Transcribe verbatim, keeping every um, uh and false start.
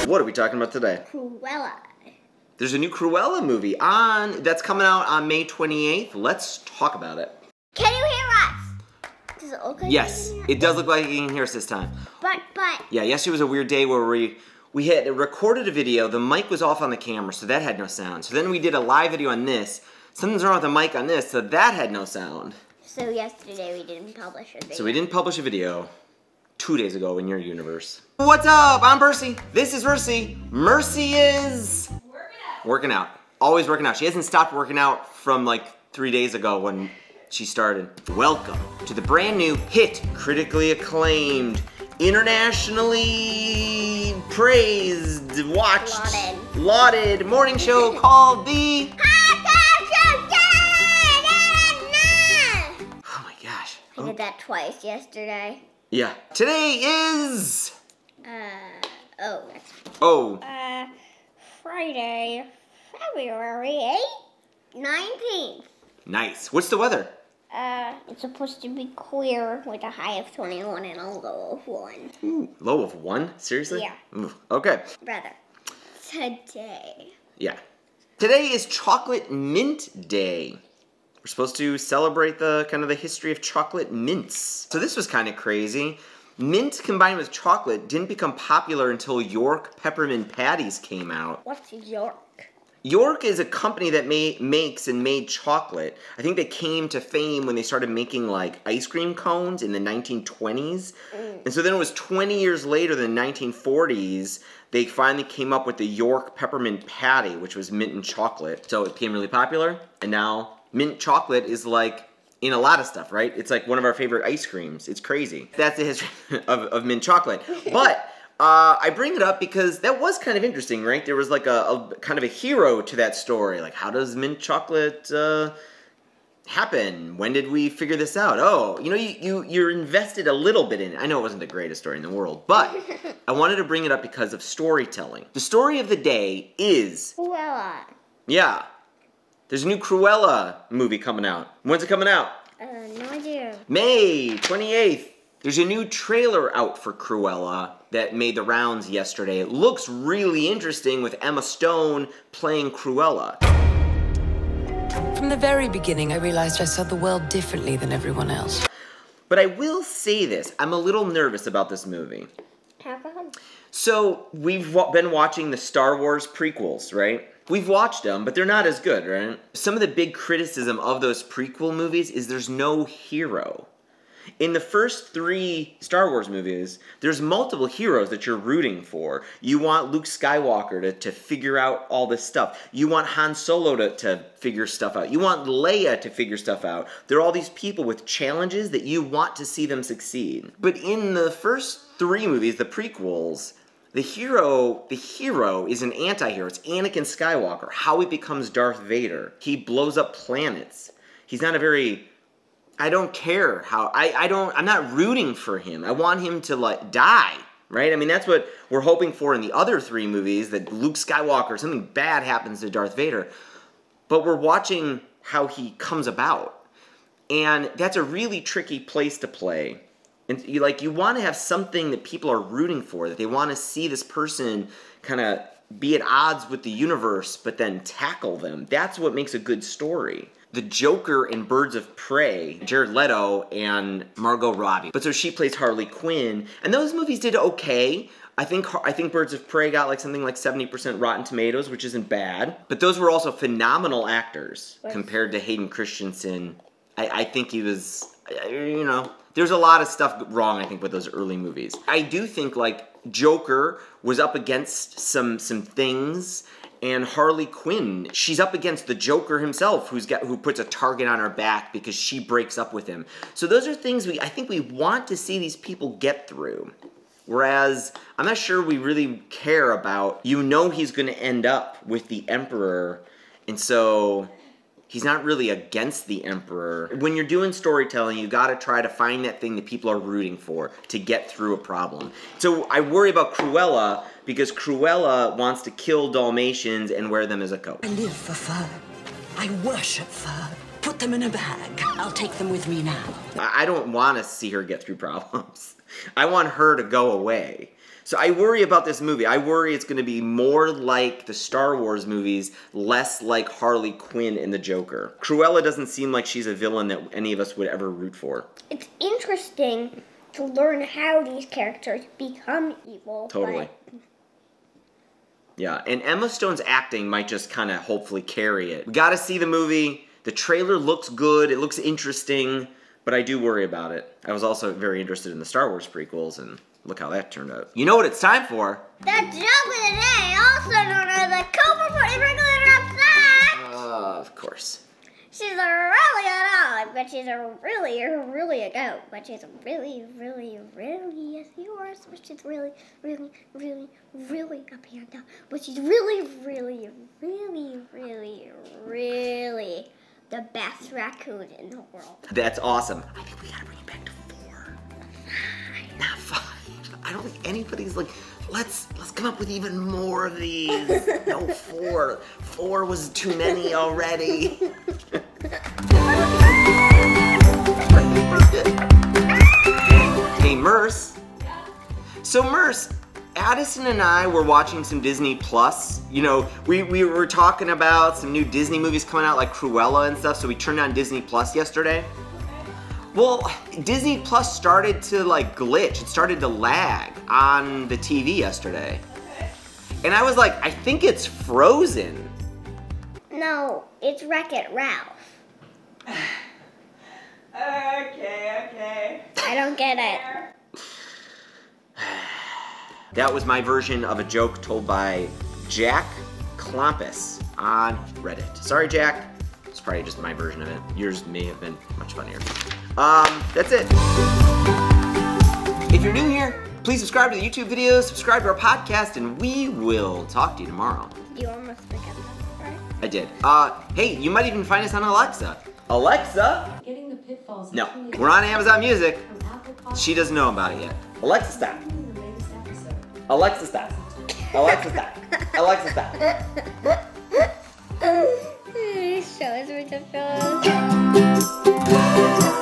What are we talking about today? Cruella. There's a new Cruella movie on that's coming out on May twenty-eighth. Let's talk about it. Can you hear us? Does it look like Yes, you can hear us? it does look like you can hear us this time. But, but. Yeah, yesterday was a weird day where we we had recorded a video. The mic was off on the camera, so that had no sound. So then we did a live video on this. Something's wrong with the mic on this, so that had no sound. So yesterday we didn't publish a video. So we didn't publish a video two days ago in your universe. What's up? I'm Mercy. This is Mercy. Mercy is working out. Working out. Always working out. She hasn't stopped working out from like three days ago when she started. Welcome to the brand new hit, critically acclaimed, internationally praised, watched, Lauded. lauded morning show called the... Oh my gosh. I did that twice yesterday. Yeah. Today is... Uh, oh. That's, Oh. uh, Friday, February eighth? nineteenth. Nice. What's the weather? Uh, it's supposed to be clear with a high of twenty-one and a low of one. Ooh, low of one? Seriously? Yeah. Ooh, okay. Brother, today. Yeah. Today is Chocolate Mint Day. We're supposed to celebrate the kind of the history of chocolate mints. So this was kind of crazy. Mint combined with chocolate didn't become popular until York peppermint patties came out. What's York? York is a company that ma makes and made chocolate. I think they came to fame when they started making like ice cream cones in the nineteen twenties. Mm. And so then it was twenty years later, in the nineteen forties, they finally came up with the York peppermint patty, which was mint and chocolate. So it became really popular, and now mint chocolate is like in a lot of stuff, right? It's like one of our favorite ice creams. It's crazy. That's the history of, of mint chocolate. But uh, I bring it up because that was kind of interesting, right? There was like a, a kind of a hero to that story. Like, how does mint chocolate uh, happen? When did we figure this out? Oh, you know, you, you, you're invested a little bit in it. I know it wasn't the greatest story in the world, but I wanted to bring it up because of storytelling. The story of the day is... Cruella. Yeah. There's a new Cruella movie coming out. When's it coming out? Uh, no idea. May twenty-eighth. There's a new trailer out for Cruella that made the rounds yesterday. It looks really interesting with Emma Stone playing Cruella. From the very beginning, I realized I saw the world differently than everyone else. But I will say this, I'm a little nervous about this movie. How come? So, we've wa- been watching the Star Wars prequels, right? We've watched them, but they're not as good, right? Some of the big criticism of those prequel movies is there's no hero. In the first three Star Wars movies, there's multiple heroes that you're rooting for. You want Luke Skywalker to, to figure out all this stuff. You want Han Solo to, to figure stuff out. You want Leia to figure stuff out. There are all these people with challenges that you want to see them succeed. But in the first three movies, the prequels, the hero, the hero is an anti-hero. It's Anakin Skywalker. How he becomes Darth Vader. He blows up planets. He's not a very... I don't care how, I, I don't, I'm not rooting for him. I want him to, like, die, right? I mean, that's what we're hoping for in the other three movies, that Luke Skywalker, something bad happens to Darth Vader. But we're watching how he comes about. And that's a really tricky place to play. And, you, like, you want to have something that people are rooting for, that they want to see this person kind of be at odds with the universe, but then tackle them. That's what makes a good story. The Joker in Birds of Prey, Jared Leto and Margot Robbie. But so she plays Harley Quinn, and those movies did okay. I think I think Birds of Prey got like something like seventy percent Rotten Tomatoes, which isn't bad. But those were also phenomenal actors compared to Hayden Christensen. I, I think he was, you know, there's a lot of stuff wrong, I think, with those early movies. I do think, like, Joker was up against some some things. And Harley Quinn, she's up against the Joker himself, who's got who puts a target on her back because she breaks up with him. So those are things we I think we want to see these people get through. Whereas I'm not sure we really care about, you know, he's going to end up with the Emperor, and so he's not really against the Emperor. When you're doing storytelling, you got to try to find that thing that people are rooting for to get through a problem. So I worry about Cruella because Cruella wants to kill Dalmatians and wear them as a coat. I live for fur. I worship fur. Put them in a bag. I'll take them with me now. I don't want to see her get through problems. I want her to go away. So I worry about this movie. I worry it's going to be more like the Star Wars movies, less like Harley Quinn in the Joker. Cruella doesn't seem like she's a villain that any of us would ever root for. It's interesting to learn how these characters become evil. Totally. But... Yeah, and Emma Stone's acting might just kind of hopefully carry it. We got to see the movie. The trailer looks good. It looks interesting, but I do worry about it. I was also very interested in the Star Wars prequels, and look how that turned out. You know what it's time for? The joke of the day, also known as the Cobra Forty Regular Upside. Uh, of course. She's a really a dog, but she's a really, really a goat. But she's really, really, really a horse. But she's really, really, really, really a panda. But she's really, really, really, really, really the best raccoon in the world. That's awesome. I think we gotta bring it back to four. Five. Not five. I don't think anybody's like, let's let's come up with even more of these. No, four. Four was too many already. Hey, Merce. So, Merce, Addison and I were watching some Disney Plus. You know, we, we were talking about some new Disney movies coming out like Cruella and stuff, so we turned on Disney Plus yesterday. Well, Disney Plus started to like glitch. It started to lag on the T V yesterday. And I was like, I think it's frozen. No, it's Wreck-It Ralph. Okay, okay. I don't get it. That was my version of a joke told by Jack Klompus on Reddit. Sorry, Jack. It's probably just my version of it. Yours may have been much funnier. Um, that's it. If you're new here, please subscribe to the YouTube videos, subscribe to our podcast, and we will talk to you tomorrow. You almost forgot that, right? I did. Uh, hey, you might even find us on Alexa. Alexa? Getting the pitfalls. No, we're on Amazon Music. She doesn't know about it yet. Alexa, stop. Alexa, stop. Alexa, stop. Alexa, stop. Show us ridiculous.